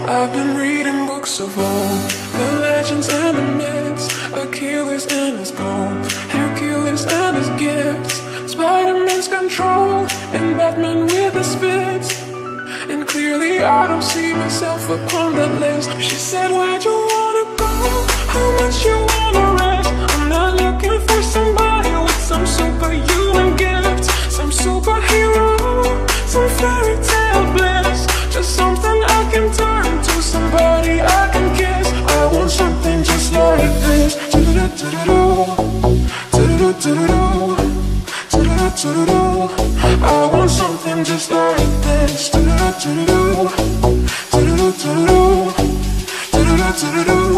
I've been reading books of old, the legends and the myths, Achilles and his gold, Hercules and his gifts, Spider-Man's control, and Batman with his fits. And clearly I don't see myself upon that list. She said, where'd you wanna go? How much you wanna rest? I'm not looking for somebody with some superhuman gifts, some superhero, some fairy tale bliss, just something I can turn to, somebody I can kiss. I want something just like this. I want something just like this.